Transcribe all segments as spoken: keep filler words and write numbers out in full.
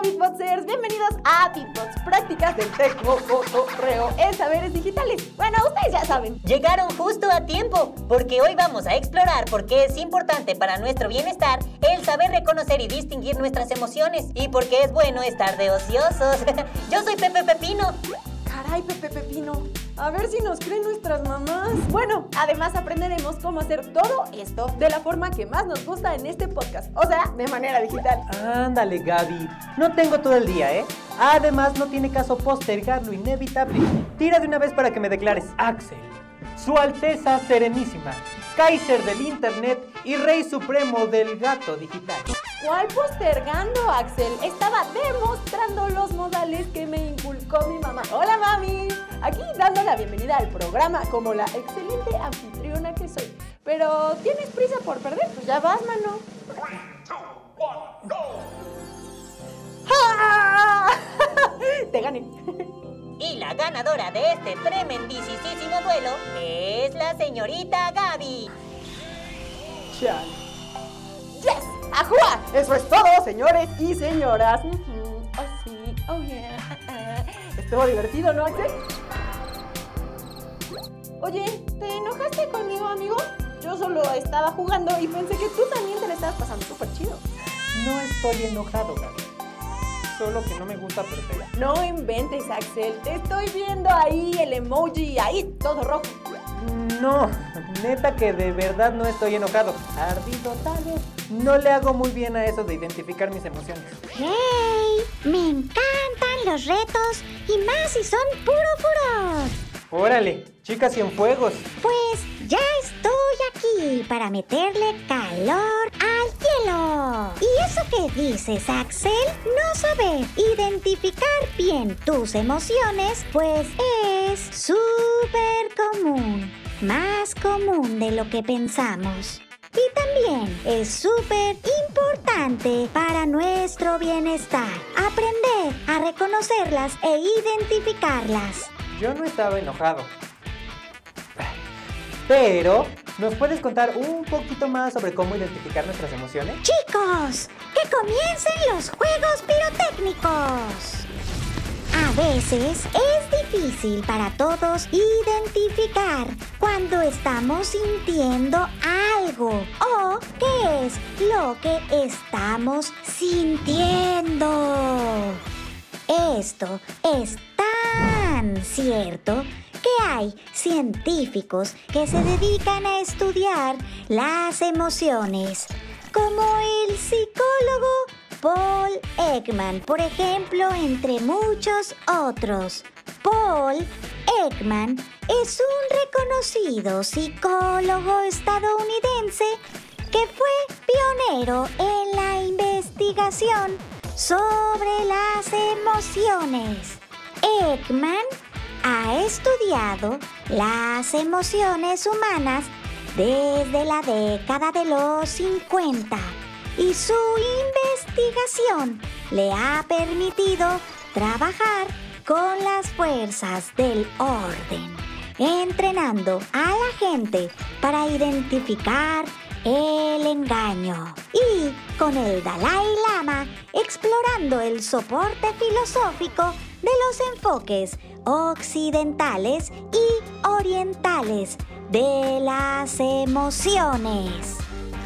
Beatboxers, bienvenidos a Beatbox, prácticas del tecnocotorreo en saberes digitales. Bueno, ustedes ya saben. Llegaron justo a tiempo, porque hoy vamos a explorar por qué es importante para nuestro bienestar el saber reconocer y distinguir nuestras emociones y por qué es bueno estar de ociosos. Yo soy Pepe Pepino. Caray, Pepe Pepino, a ver si nos creen nuestras mamás. Bueno, además aprenderemos cómo hacer todo esto de la forma que más nos gusta en este podcast, o sea, de manera digital. Ándale, Gaby, no tengo todo el día, ¿eh? Además, no tiene caso postergar lo inevitable. Tira de una vez para que me declares Axel, Su Alteza Serenísima, Kaiser del Internet y Rey Supremo del Gato Digital. ¿Cuál postergando, Axel? Estaba demostrando los modales que me inculcó mi mamá. Hola, mami. Aquí dando la bienvenida al programa como la excelente anfitriona que soy. Pero, ¿tienes prisa por perder? Pues ya vas, mano. ¡Ja! Te gané. Y la ganadora de este tremendísimo duelo es la señorita Gaby. Chale. ¡Yes! ¡Ajúa! Eso es todo, señores y señoras. Uh-huh. Oh, sí. Oh, yeah. Estuvo divertido, ¿no, Axel? Oye, ¿te enojaste conmigo, amigo? Yo solo estaba jugando y pensé que tú también te la estabas pasando súper chido. No estoy enojado, Gaby. Solo que no me gusta perder. No inventes, Axel. Te estoy viendo ahí el emoji, ahí, todo rojo. No, neta que de verdad no estoy enojado. Ardido tal vez. No le hago muy bien a eso de identificar mis emociones. ¡Hey! Me encantan los retos y más si son puro furor. Órale, chicas cienfuegos. Pues ya estoy aquí para meterle calor al hielo. ¿Y eso que dices, Axel? No saber identificar bien tus emociones, pues es súper común. Más común de lo que pensamos. Y también es súper importante para nuestro bienestar. Aprender a reconocerlas e identificarlas. Yo no estaba enojado. Pero, ¿nos puedes contar un poquito más sobre cómo identificar nuestras emociones? Chicos, que comiencen los juegos pirotécnicos. A veces es difícil para todos identificar cuando estamos sintiendo algo o qué es lo que estamos sintiendo. Esto es tan cierto que hay científicos que se dedican a estudiar las emociones, como el psicólogo Paul Ekman, por ejemplo, entre muchos otros. Paul Ekman es un reconocido psicólogo estadounidense que fue pionero en la investigación sobre las emociones. Ekman ha estudiado las emociones humanas desde la década de los cincuenta y su investigación le ha permitido trabajar con las fuerzas del orden, entrenando a la gente para identificar el engaño y con el Dalai Lama explorando el soporte filosófico de los enfoques occidentales y orientales de las emociones.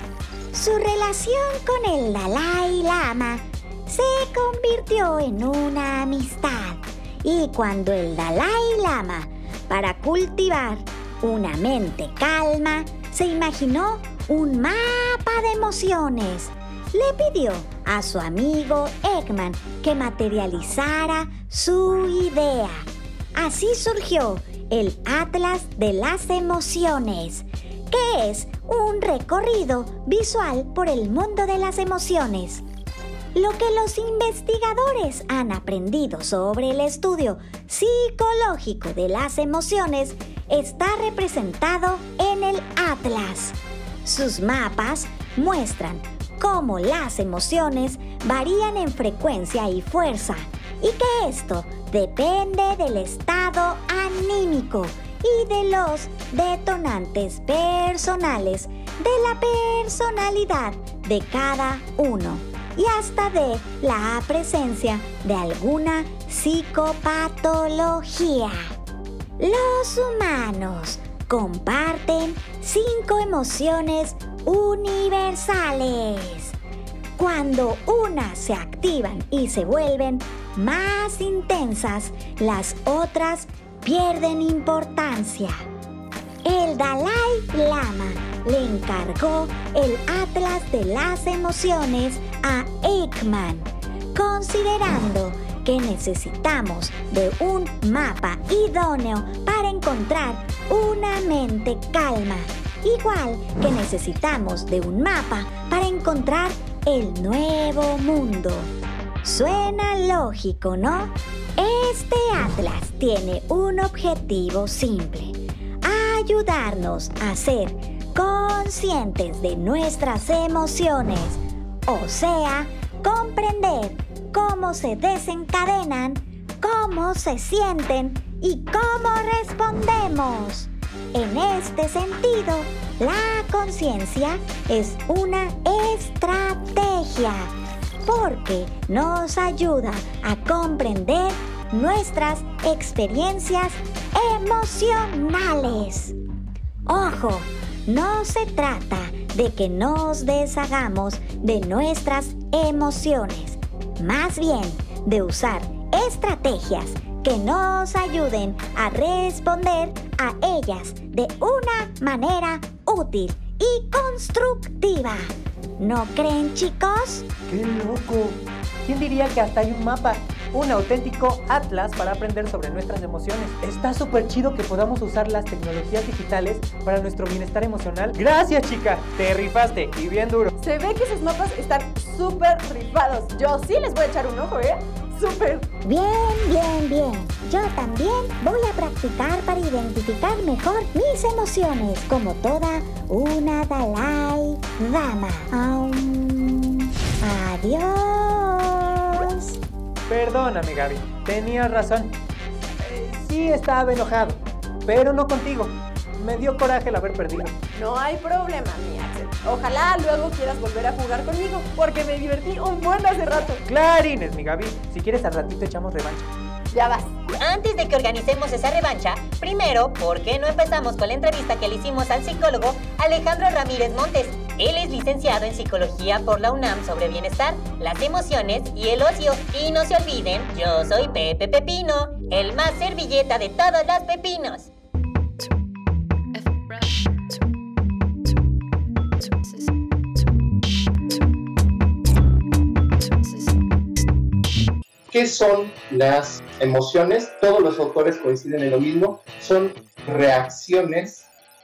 Su relación con el Dalai Lama se convirtió en una amistad y cuando el Dalai Lama, para cultivar una mente calma, se imaginó un mapa de emociones, le pidió a su amigo Ekman que materializara su idea. Así surgió el Atlas de las Emociones, que es un recorrido visual por el mundo de las emociones. Lo que los investigadores han aprendido sobre el estudio psicológico de las emociones está representado en el Atlas. Sus mapas muestran cómo las emociones varían en frecuencia y fuerza y que esto depende del estado anímico y de los detonantes personales de la personalidad de cada uno. y hasta de la presencia de alguna psicopatología. Los humanos comparten cinco emociones universales. Cuando unas se activan y se vuelven más intensas, las otras pierden importancia. El Dalai Lama le encargó el Atlas de las Emociones a Ekman, considerando que necesitamos de un mapa idóneo para encontrar una mente calma, igual que necesitamos de un mapa para encontrar el nuevo mundo. Suena lógico, ¿no? Este atlas tiene un objetivo simple: ayudarnos a ser conscientes de nuestras emociones, o sea, comprender cómo se desencadenan, cómo se sienten y cómo respondemos. En este sentido, la conciencia es una estrategia porque nos ayuda a comprender nuestras experiencias emocionales. Ojo, no se trata de que nos deshagamos de nuestras emociones, más bien de usar estrategias que nos ayuden a responder a ellas de una manera útil y constructiva. ¿No creen, chicos? ¡Qué loco! ¿Quién diría que hasta hay un mapa? Un auténtico atlas para aprender sobre nuestras emociones. Está súper chido que podamos usar las tecnologías digitales para nuestro bienestar emocional. ¡Gracias, chica! Te rifaste y bien duro. Se ve que sus mapas están súper rifados. Yo sí les voy a echar un ojo, ¿eh? ¡Súper! Bien, bien, bien. Yo también voy a practicar para identificar mejor mis emociones, como toda una Dalai Lama. Um, adiós. Perdóname, Gaby. Tenías razón. Eh, sí estaba enojado, pero no contigo. Me dio coraje el haber perdido. No hay problema, mi Axel. Ojalá luego quieras volver a jugar conmigo, porque me divertí un buen hace rato. Clarines, mi Gaby. Si quieres al ratito echamos revancha. Ya vas. Antes de que organicemos esa revancha, primero, ¿por qué no empezamos con la entrevista que le hicimos al psicólogo Alejandro Ramírez Montes? Él es licenciado en Psicología por la UNAM sobre bienestar, las emociones y el ocio. Y no se olviden, yo soy Pepe Pepino, el más servilleta de todos los pepinos. ¿Qué son las emociones? Todos los autores coinciden en lo mismo. Son reacciones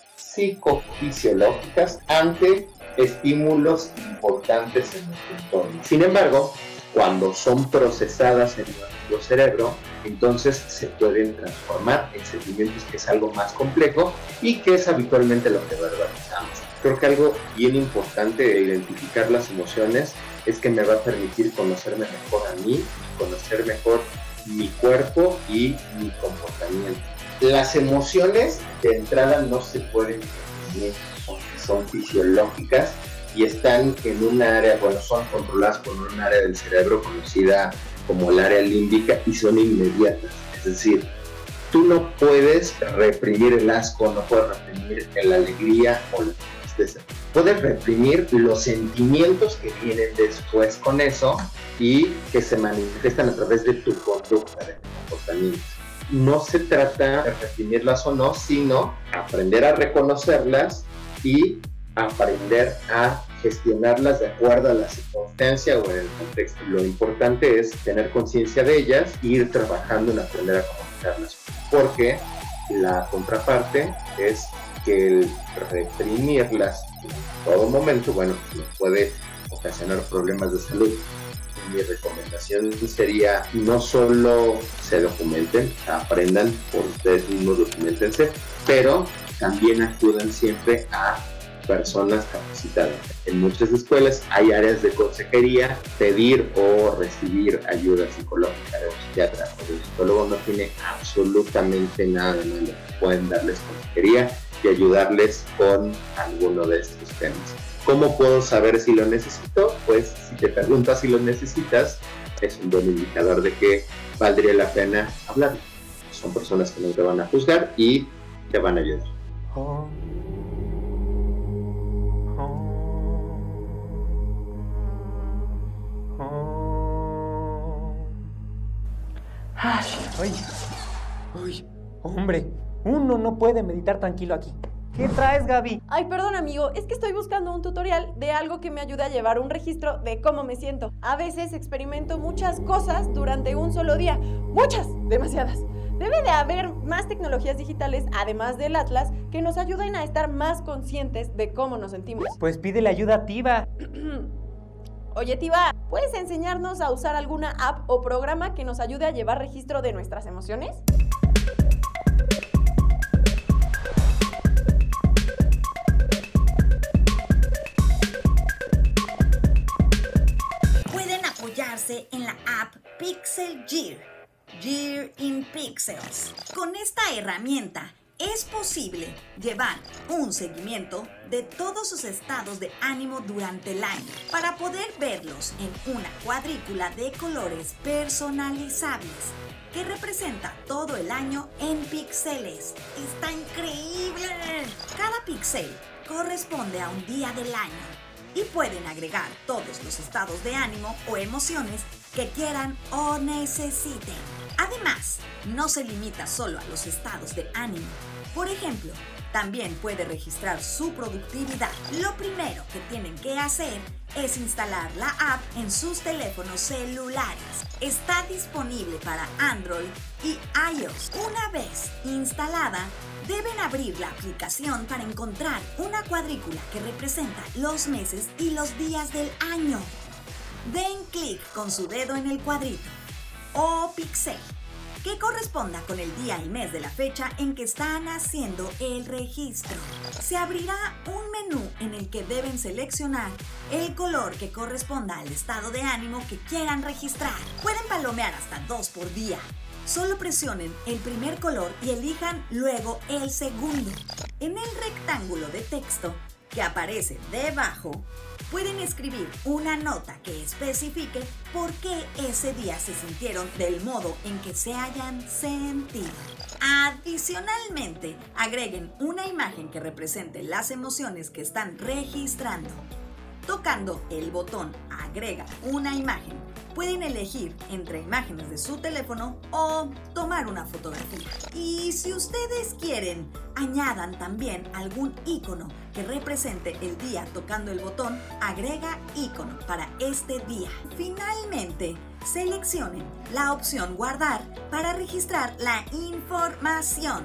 psicofisiológicas ante estímulos importantes en nuestro entorno. Sin embargo, cuando son procesadas en nuestro cerebro, entonces se pueden transformar en sentimientos, que es algo más complejo y que es habitualmente lo que verbalizamos. Creo que algo bien importante de identificar las emociones es que me va a permitir conocerme mejor a mí, conocer mejor mi cuerpo y mi comportamiento. Las emociones de entrada no se pueden definir porque son fisiológicas y están en un área, bueno, son controladas por un área del cerebro conocida como el área límbica y son inmediatas. Es decir, tú no puedes reprimir el asco, no puedes reprimir la alegría o la tristeza. Puedes reprimir los sentimientos que vienen después con eso y que se manifiestan a través de tu conducta, de tu comportamiento. No se trata de reprimirlas o no, sino aprender a reconocerlas y aprender a gestionarlas de acuerdo a la circunstancia o en el contexto. Lo importante es tener conciencia de ellas e ir trabajando en aprender a comunicarlas, porque la contraparte es que el reprimirlas en todo momento, bueno, nos puede ocasionar problemas de salud. Mi recomendación sería no solo se documenten, aprendan por ustedes mismos, documentense, pero también acudan siempre a personas capacitadas. En muchas escuelas hay áreas de consejería, pedir o recibir ayuda psicológica de un psiquiatra o de un psicólogo no tiene absolutamente nada de malo. Pueden darles consejería y ayudarles con alguno de estos temas. ¿Cómo puedo saber si lo necesito? Pues si te preguntas si lo necesitas, es un buen indicador de que valdría la pena hablar. Son personas que no te van a juzgar y te van a ayudar. Oh. Ay, ay, ay, hombre, uno no puede meditar tranquilo aquí. ¿Qué traes, Gaby? Ay, perdón, amigo, es que estoy buscando un tutorial de algo que me ayude a llevar un registro de cómo me siento. A veces experimento muchas cosas durante un solo día. ¡Muchas! Demasiadas. Debe de haber más tecnologías digitales, además del Atlas, que nos ayuden a estar más conscientes de cómo nos sentimos. Pues pídele ayuda a Tiva. Oye, Tiva, ¿puedes enseñarnos a usar alguna app o programa que nos ayude a llevar registro de nuestras emociones? Pueden apoyarse en la app Pixel Gear, Gear in Pixels. Con esta herramienta es posible llevar un seguimiento de todos sus estados de ánimo durante el año para poder verlos en una cuadrícula de colores personalizables que representa todo el año en píxeles. ¡Está increíble! Cada píxel corresponde a un día del año y pueden agregar todos los estados de ánimo o emociones que quieran o necesiten. Además, no se limita solo a los estados de ánimo. Por ejemplo, también puede registrar su productividad. Lo primero que tienen que hacer es instalar la app en sus teléfonos celulares. Está disponible para Android y iOS. Una vez instalada, deben abrir la aplicación para encontrar una cuadrícula que representa los meses y los días del año. Den clic con su dedo en el cuadrito o píxel que corresponda con el día y mes de la fecha en que están haciendo el registro. Se abrirá un menú en el que deben seleccionar el color que corresponda al estado de ánimo que quieran registrar. Pueden palomear hasta dos por día. Solo presionen el primer color y elijan luego el segundo. En el rectángulo de texto que aparece debajo, pueden escribir una nota que especifique por qué ese día se sintieron del modo en que se hayan sentido. Adicionalmente, agreguen una imagen que represente las emociones que están registrando. Tocando el botón Agrega una imagen, pueden elegir entre imágenes de su teléfono o tomar una fotografía. Y si ustedes quieren, añadan también algún icono que represente el día tocando el botón Agrega icono para este día. Finalmente, seleccionen la opción Guardar para registrar la información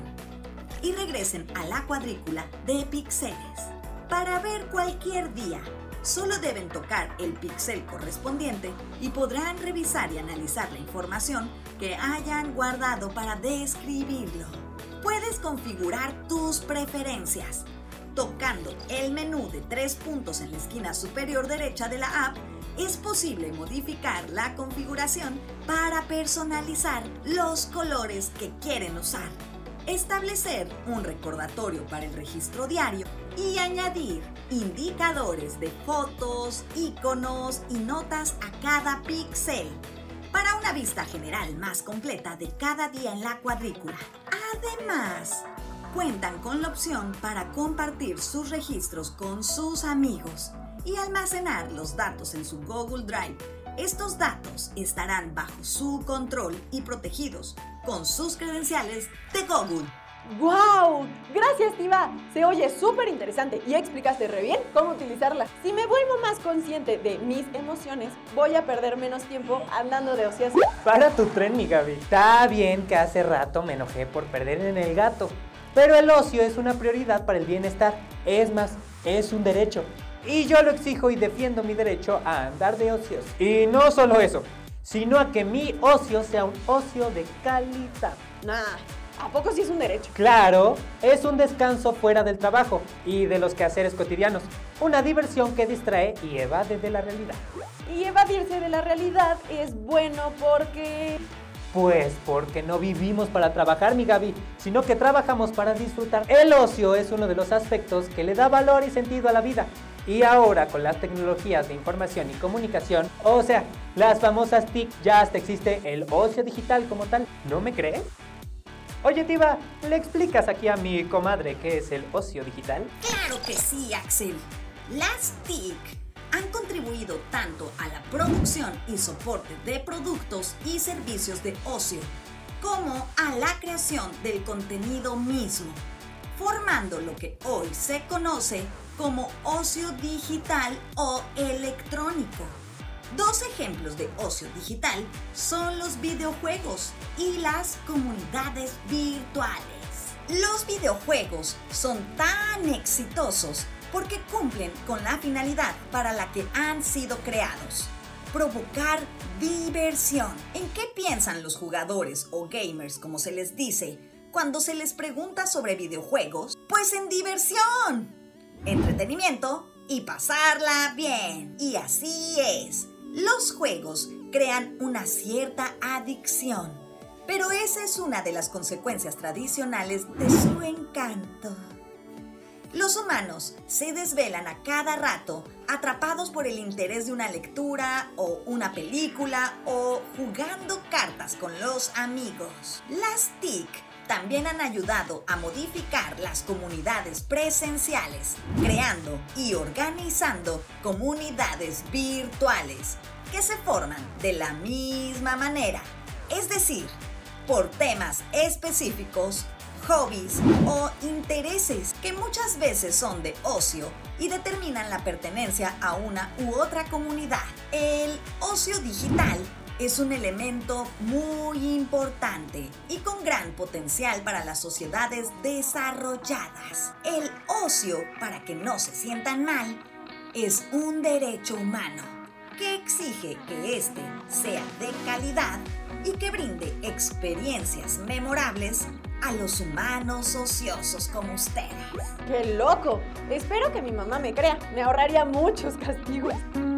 y regresen a la cuadrícula de píxeles. Para ver cualquier día, solo deben tocar el píxel correspondiente y podrán revisar y analizar la información que hayan guardado para describirlo. Puedes configurar tus preferencias. Tocando el menú de tres puntos en la esquina superior derecha de la app, es posible modificar la configuración para personalizar los colores que quieren usar, establecer un recordatorio para el registro diario y añadir indicadores de fotos, iconos y notas a cada píxel para una vista general más completa de cada día en la cuadrícula. Además, cuentan con la opción para compartir sus registros con sus amigos y almacenar los datos en su Google Drive. Estos datos estarán bajo su control y protegidos con sus credenciales de Google. ¡Wow! Gracias, Tiva. Se oye súper interesante y explicaste re bien cómo utilizarla. Si me vuelvo más consciente de mis emociones, voy a perder menos tiempo andando de ocioso. Para tu tren, mi Gaby. Está bien que hace rato me enojé por perder en el gato, pero el ocio es una prioridad para el bienestar. Es más, es un derecho. Y yo lo exijo y defiendo mi derecho a andar de ocios. Y no solo eso, sino a que mi ocio sea un ocio de calidad. Nah, ¿a poco sí es un derecho? Claro, es un descanso fuera del trabajo y de los quehaceres cotidianos. Una diversión que distrae y evade de la realidad. Y evadirse de la realidad es bueno porque... Pues porque no vivimos para trabajar, mi Gaby, sino que trabajamos para disfrutar. El ocio es uno de los aspectos que le da valor y sentido a la vida. Y ahora con las tecnologías de información y comunicación, o sea, las famosas T I C, ya hasta existe el ocio digital como tal. ¿No me crees? Oye, Diva, ¿le explicas aquí a mi comadre qué es el ocio digital? Claro que sí, Axel. Las T I C han contribuido tanto a la producción y soporte de productos y servicios de ocio, como a la creación del contenido mismo, formando lo que hoy se conoce como ocio digital o electrónico. Dos ejemplos de ocio digital son los videojuegos y las comunidades virtuales. Los videojuegos son tan exitosos porque cumplen con la finalidad para la que han sido creados: provocar diversión. ¿En qué piensan los jugadores o gamers, como se les dice, cuando se les pregunta sobre videojuegos? Pues en diversión, entretenimiento y pasarla bien. Y así es. Los juegos crean una cierta adicción, pero esa es una de las consecuencias tradicionales de su encanto. Los humanos se desvelan a cada rato, atrapados por el interés de una lectura o una película o jugando cartas con los amigos. Las T I C también han ayudado a modificar las comunidades presenciales, creando y organizando comunidades virtuales que se forman de la misma manera, es decir, por temas específicos, hobbies o intereses que muchas veces son de ocio y determinan la pertenencia a una u otra comunidad. El ocio digital es un elemento muy importante y con gran potencial para las sociedades desarrolladas. El ocio, para que no se sientan mal, es un derecho humano que exige que éste sea de calidad y que brinde experiencias memorables a los humanos ociosos como ustedes. ¡Qué loco! Espero que mi mamá me crea. Me ahorraría muchos castigos.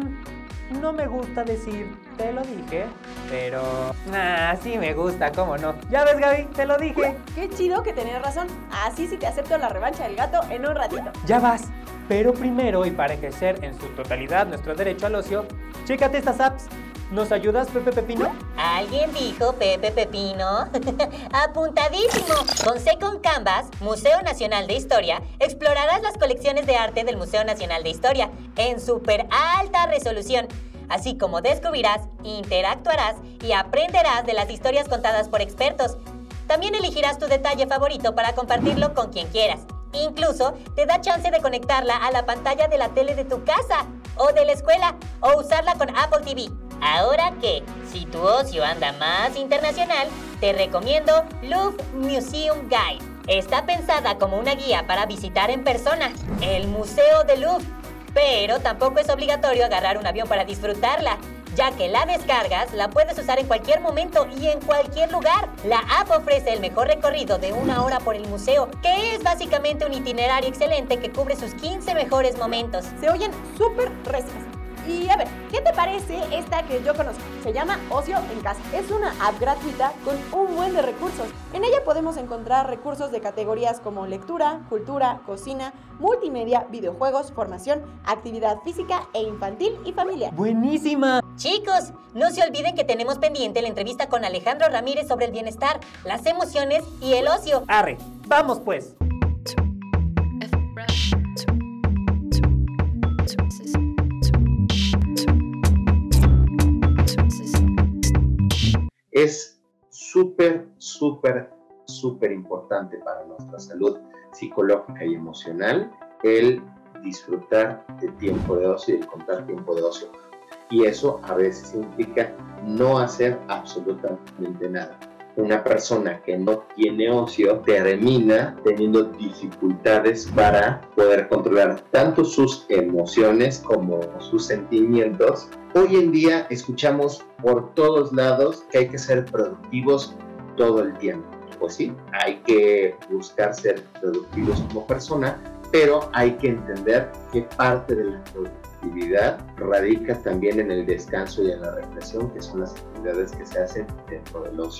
Mm, no me gusta decir, te lo dije, pero... Ah, sí me gusta, cómo no. Ya ves, Gaby, te lo dije. ¡Qué chido que tenías razón! Así sí te acepto la revancha del gato en un ratito. Ya vas. Pero primero, y para ejercer en su totalidad nuestro derecho al ocio, chécate estas apps. ¿Nos ayudas, Pepe Pepino? ¿Alguien dijo Pepe Pepino? ¡Apuntadísimo! Con Second Canvas, Museo Nacional de Historia, explorarás las colecciones de arte del Museo Nacional de Historia en súper alta resolución, así como descubrirás, interactuarás y aprenderás de las historias contadas por expertos. También elegirás tu detalle favorito para compartirlo con quien quieras. Incluso te da chance de conectarla a la pantalla de la tele de tu casa o de la escuela o usarla con Apple T V. Ahora que, si tu ocio anda más internacional, te recomiendo Louvre Museum Guide. Está pensada como una guía para visitar en persona el Museo del Louvre, pero tampoco es obligatorio agarrar un avión para disfrutarla, ya que la descargas, la puedes usar en cualquier momento y en cualquier lugar. La app ofrece el mejor recorrido de una hora por el museo, que es básicamente un itinerario excelente que cubre sus quince mejores momentos. Se oyen súper recias. Y a ver, ¿qué te parece esta que yo conozco? Se llama Ocio en Casa. Es una app gratuita con un buen de recursos. En ella podemos encontrar recursos de categorías como lectura, cultura, cocina, multimedia, videojuegos, formación, actividad física e infantil y familiar. ¡Buenísima! Chicos, no se olviden que tenemos pendiente la entrevista con Alejandro Ramírez sobre el bienestar, las emociones y el ocio. Arre, vamos pues. Es súper, súper, súper importante para nuestra salud psicológica y emocional el disfrutar de tiempo de ocio y el contar tiempo de ocio. Y eso a veces implica no hacer absolutamente nada. Una persona que no tiene ocio termina teniendo dificultades para poder controlar tanto sus emociones como sus sentimientos. Hoy en día escuchamos por todos lados que hay que ser productivos todo el tiempo. Pues sí, hay que buscar ser productivos como persona, pero hay que entender que parte de la productividad radica también en el descanso y en la reflexión, que son las actividades que se hacen dentro del ocio.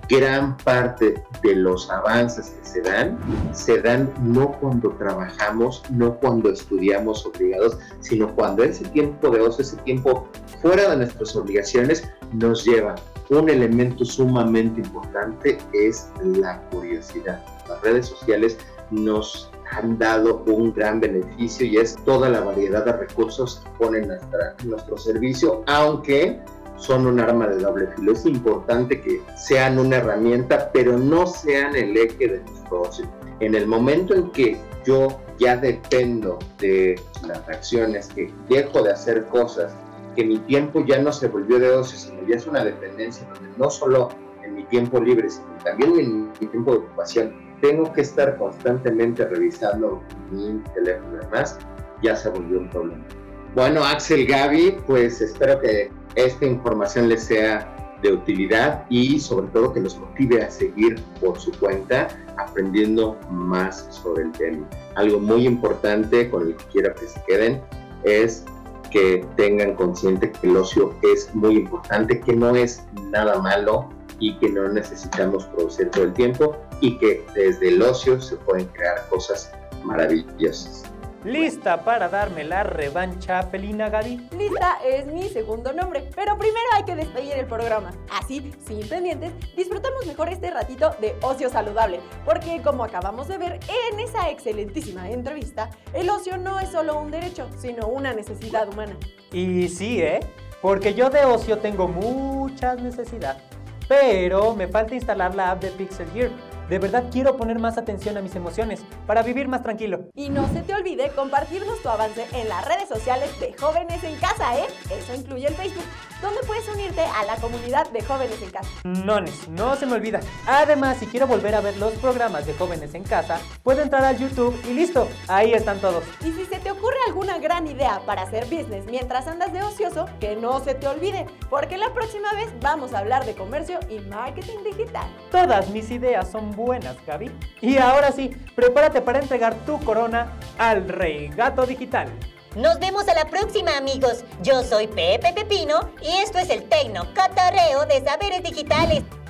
gran parte de los avances que se dan, se dan no cuando trabajamos, no cuando estudiamos obligados, sino cuando ese tiempo de ocio, ese tiempo fuera de nuestras obligaciones, nos lleva. Un elemento sumamente importante es la curiosidad. Las redes sociales nos han dado un gran beneficio y es toda la variedad de recursos que ponen nuestra, nuestro servicio, aunque son un arma de doble filo. Es importante que sean una herramienta, pero no sean el eje de nuestro ocio. En el momento en que yo ya dependo de las reacciones, que dejo de hacer cosas, que mi tiempo ya no se volvió de ocio, sino ya es una dependencia, donde no solo en mi tiempo libre, sino también en mi tiempo de ocupación, tengo que estar constantemente revisando mi teléfono y demás, ya se volvió un problema. Bueno, Axel, Gaby, pues espero que esta información les sea de utilidad y sobre todo que los motive a seguir por su cuenta aprendiendo más sobre el tema. Algo muy importante con el que quiero que se queden es que tengan consciente que el ocio es muy importante, que no es nada malo y que no necesitamos producir todo el tiempo y que desde el ocio se pueden crear cosas maravillosas. ¿Lista para darme la revancha, Felina, Gaby? Lista es mi segundo nombre, pero primero hay que despedir el programa. Así, sin pendientes, disfrutamos mejor este ratito de ocio saludable, porque como acabamos de ver en esa excelentísima entrevista, el ocio no es solo un derecho, sino una necesidad humana. Y sí, ¿eh? Porque yo de ocio tengo muchas necesidades, pero me falta instalar la app de Pixel Gear. De verdad quiero poner más atención a mis emociones para vivir más tranquilo. Y no se te olvide compartirnos tu avance en las redes sociales de Jóvenes en Casa, ¿eh? Eso incluye el Facebook, donde puedes unirte a la comunidad de Jóvenes en Casa. Nones, no se me olvida. Además, si quiero volver a ver los programas de Jóvenes en Casa, puedo entrar al YouTube y listo, ahí están todos. Y si se te ocurre alguna gran idea para hacer business mientras andas de ocioso, que no se te olvide, porque la próxima vez vamos a hablar de comercio y marketing digital. Todas mis ideas son buenas, Gaby. Y ahora sí, prepárate para entregar tu corona al Rey Gato Digital. Nos vemos a la próxima, amigos. Yo soy Pepe Pepino y esto es el Tecno Cotorreo de Saberes Digitales.